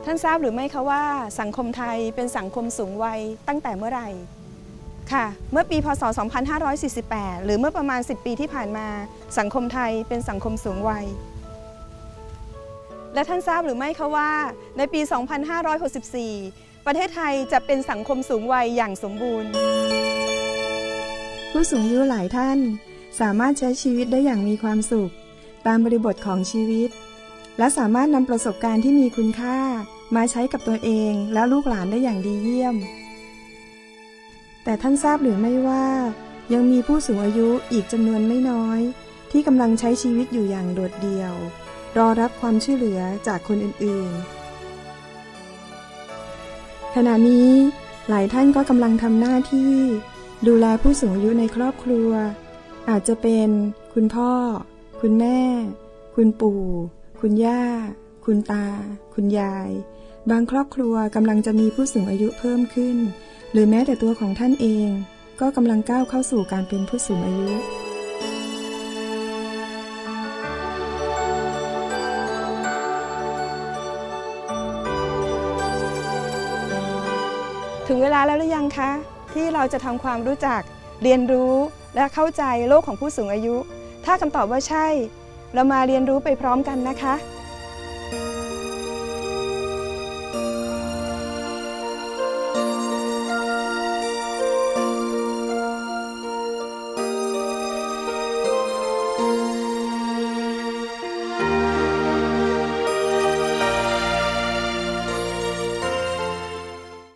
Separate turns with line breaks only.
ท่านทราบหรือไม่คะว่าสังคมไทยเป็นสังคมสูงวัยตั้งแต่เมื่อไหร่ค่ะเมื่อปีพ.ศ. 2548หรือเมื่อประมาณ10 ปีที่ผ่านมาสังคมไทยเป็นสังคมสูงวัยและท่านทราบหรือไม่คะว่าในปี 2564 ประเทศไทยจะเป็นสังคมสูงวัยอย่างสมบูรณ์ผู้สูงอายุหลายท่านสามารถใช้ชีวิตได้อย่างมีความสุขตามบริบทของชีวิตและสามารถนำประสบการณ์ที่มีคุณค่ามาใช้กับตัวเองและลูกหลานได้อย่างดีเยี่ยมแต่ท่านทราบหรือไม่ว่ายังมีผู้สูงอายุอีกจำนวนไม่น้อยที่กำลังใช้ชีวิตอยู่อย่างโดดเดี่ยวรอรับความช่วยเหลือจากคนอื่นๆขณะนี้หลายท่านก็กำลังทำหน้าที่ดูแลผู้สูงอายุในครอบครัวอาจจะเป็นคุณพ่อคุณแม่คุณปู่คุณย่าคุณตาคุณยายบางครอบครัวกำลังจะมีผู้สูงอายุเพิ่มขึ้นหรือแม้แต่ตัวของท่านเองก็กำลังก้าวเข้าสู่การเป็นผู้สูงอายุถึงเวลาแล้วหรือยังคะที่เราจะทำความรู้จักเรียนรู้และเข้าใจโลกของผู้สูงอายุถ้าคำตอบว่าใช่เรามาเรียนรู้ไปพร้อมกันนะคะ